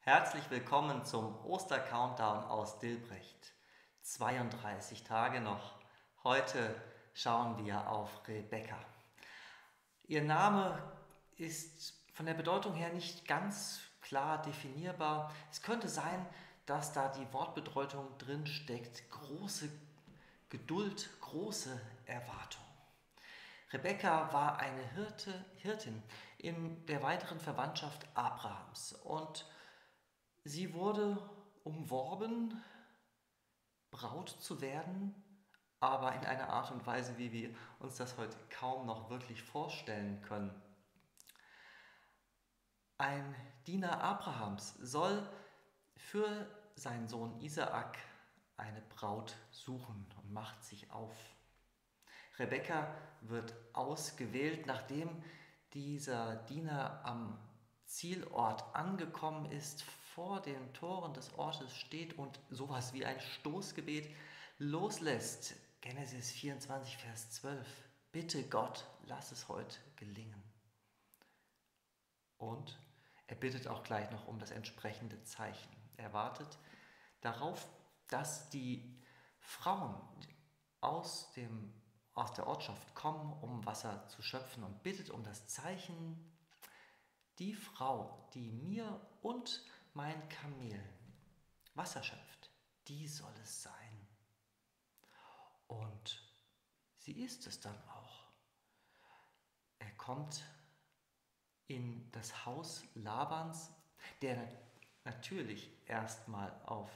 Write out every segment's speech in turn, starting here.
Herzlich willkommen zum Oster-Countdown aus Dilbrecht. 32 Tage noch. Heute schauen wir auf Rebekka. Ihr Name ist von der Bedeutung her nicht ganz klar definierbar. Es könnte sein, dass da die Wortbedeutung drin steckt: große Geduld, große Erwartung. Rebekka war eine Hirtin in der weiteren Verwandtschaft Abrahams und sie wurde umworben, Braut zu werden, aber in einer Art und Weise, wie wir uns das heute kaum noch wirklich vorstellen können. Ein Diener Abrahams soll für seinen Sohn Isaak eine Braut suchen und macht sich auf. Rebekka wird ausgewählt, nachdem dieser Diener am Zielort angekommen ist, vor den Toren des Ortes steht und sowas wie ein Stoßgebet loslässt. Genesis 24, Vers 12. Bitte Gott, lass es heute gelingen. Und er bittet auch gleich noch um das entsprechende Zeichen. Er wartet darauf, dass die Frauen aus der Ortschaft kommen, um Wasser zu schöpfen, und bittet um das Zeichen: die Frau, die mir und mein Kamel Wasser schöpft, die soll es sein. Und sie ist es dann auch. Er kommt in das Haus Labans, der natürlich erstmal auf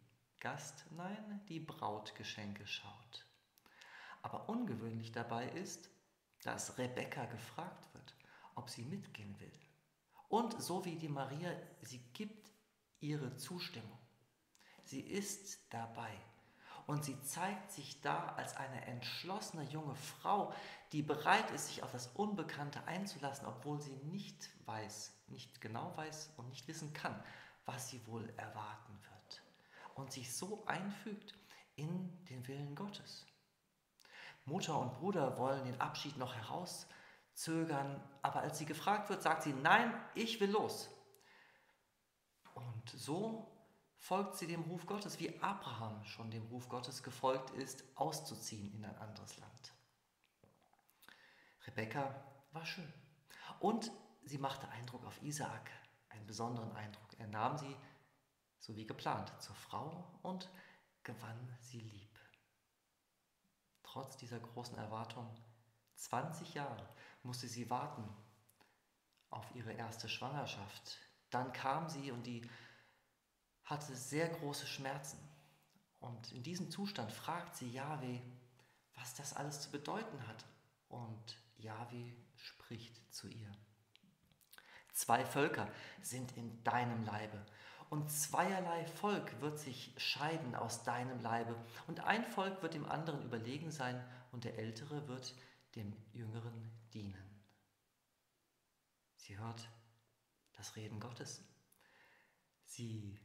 die Brautgeschenke schaut. Aber ungewöhnlich dabei ist, dass Rebekka gefragt wird, ob sie mitgehen will. Und so wie die Maria, sie gibt ihre Zustimmung. Sie ist dabei. Und sie zeigt sich da als eine entschlossene junge Frau, die bereit ist, sich auf das Unbekannte einzulassen, obwohl sie nicht genau weiß und nicht wissen kann, was sie wohl erwarten wird. Und sich so einfügt in den Willen Gottes. Mutter und Bruder wollen den Abschied noch herauszögern, aber als sie gefragt wird, sagt sie: Nein, ich will los. Und so folgt sie dem Ruf Gottes, wie Abraham schon dem Ruf Gottes gefolgt ist, auszuziehen in ein anderes Land. Rebekka war schön und sie machte Eindruck auf Isaak, einen besonderen Eindruck. Er nahm sie, so wie geplant, zur Frau und gewann sie lieb. Trotz dieser großen Erwartung, 20 Jahre musste sie warten auf ihre erste Schwangerschaft. Dann kam sie und die hatte sehr große Schmerzen. Und in diesem Zustand fragt sie Jahwe, was das alles zu bedeuten hat. Und Jahwe spricht zu ihr: 2 Völker sind in deinem Leibe, und zweierlei Volk wird sich scheiden aus deinem Leibe, und ein Volk wird dem anderen überlegen sein, und der Ältere wird dem Jüngeren dienen. Sie hört das Reden Gottes. Sie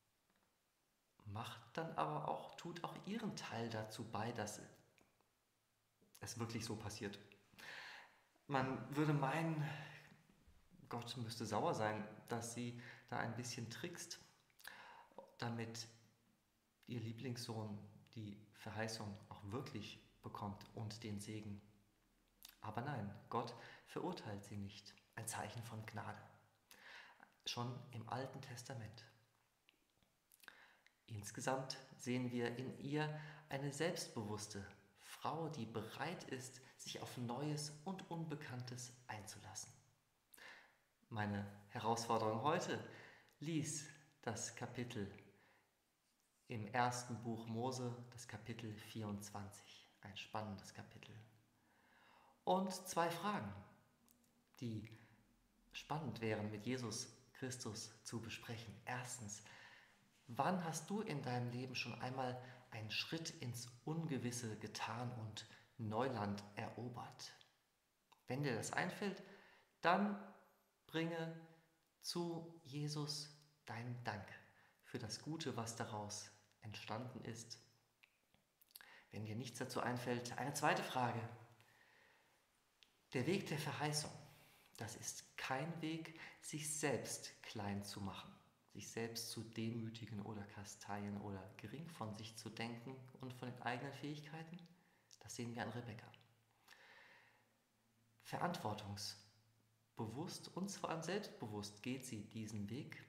tut auch ihren Teil dazu bei, dass es wirklich so passiert. Man würde meinen, Gott müsste sauer sein, dass sie da ein bisschen trickst, damit ihr Lieblingssohn die Verheißung auch wirklich bekommt und den Segen. Aber nein, Gott verurteilt sie nicht. Ein Zeichen von Gnade. Schon im Alten Testament. Insgesamt sehen wir in ihr eine selbstbewusste Frau, die bereit ist, sich auf Neues und Unbekanntes einzulassen. Meine Herausforderung heute: lies das Kapitel im ersten Buch Mose, das Kapitel 24, ein spannendes Kapitel. Und 2 Fragen, die spannend wären, mit Jesus Christus zu besprechen. Erstens: wann hast du in deinem Leben schon einmal einen Schritt ins Ungewisse getan und Neuland erobert? Wenn dir das einfällt, dann bringe zu Jesus deinen Dank für das Gute, was daraus entstanden ist. Wenn dir nichts dazu einfällt, eine zweite Frage: der Weg der Verheißung, das ist kein Weg, sich selbst klein zu machen. sich selbst zu demütigen oder kasteien oder gering von sich zu denken und von den eigenen Fähigkeiten? Das sehen wir an Rebekka. Verantwortungsbewusst und vor allem selbstbewusst geht sie diesen Weg.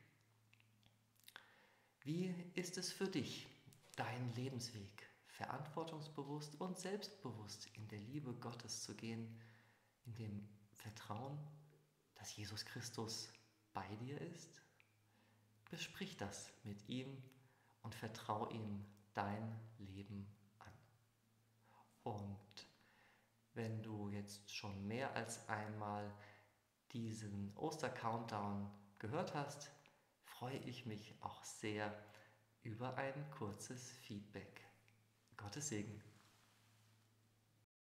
Wie ist es für dich, dein Lebensweg, verantwortungsbewusst und selbstbewusst in der Liebe Gottes zu gehen, in dem Vertrauen, dass Jesus Christus bei dir ist? Besprich das mit ihm und vertrau ihm dein Leben an. Und wenn du jetzt schon mehr als einmal diesen Oster-Countdown gehört hast, freue ich mich auch sehr über ein kurzes Feedback. Gottes Segen.